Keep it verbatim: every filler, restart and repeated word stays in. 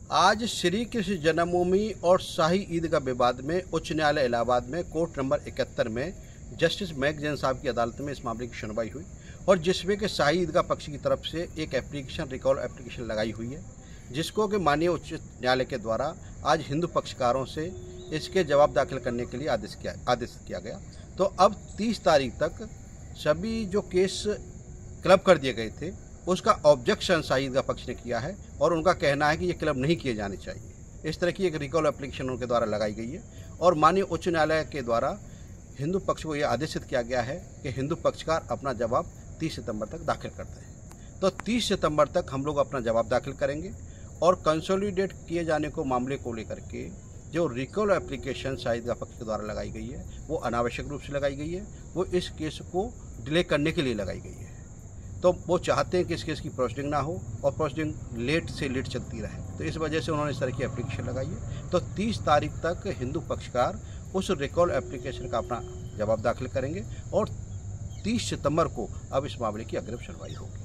आज श्री कृष्ण जन्मभूमि और शाही ईदगाह विवाद में उच्च न्यायालय इलाहाबाद में कोर्ट नंबर इकहत्तर में जस्टिस मैक जैन साहब की अदालत में इस मामले की सुनवाई हुई और जिसमें कि शाही ईदगाह पक्ष की तरफ से एक एप्लीकेशन रिकॉल एप्लीकेशन लगाई हुई है, जिसको कि माननीय उच्च न्यायालय के द्वारा आज हिंदू पक्षकारों से इसके जवाब दाखिल करने के लिए आदेश किया आदेश किया गया। तो अब तीस तारीख तक सभी जो केस क्लब कर दिए गए थे उसका ऑब्जेक्शन शाही ईदगाह पक्ष ने किया है और उनका कहना है कि ये क्लब नहीं किए जाने चाहिए। इस तरह की एक रिकॉल एप्लीकेशन उनके द्वारा लगाई गई है और माननीय उच्च न्यायालय के द्वारा हिंदू पक्ष को यह आदेशित किया गया है कि हिंदू पक्षकार अपना जवाब तीस सितंबर तक दाखिल करते हैं। तो तीस सितंबर तक हम लोग अपना जवाब दाखिल करेंगे और कंसोलिडेट किए जाने को मामले को लेकर के जो रिकॉल एप्लीकेशन शाही ईदगाह पक्ष के द्वारा लगाई गई है वो अनावश्यक रूप से लगाई गई है, वो इस केस को डिले करने के लिए लगाई गई है। तो वो चाहते हैं कि इस केस की प्रोसीडिंग ना हो और प्रोसीडिंग लेट से लेट चलती रहे, तो इस वजह से उन्होंने इस तरह की एप्लीकेशन लगाई है। तो तीस तारीख तक हिंदू पक्षकार उस रिकॉल एप्लीकेशन का अपना जवाब दाखिल करेंगे और तीस सितंबर को अब इस मामले की अग्रिम सुनवाई होगी।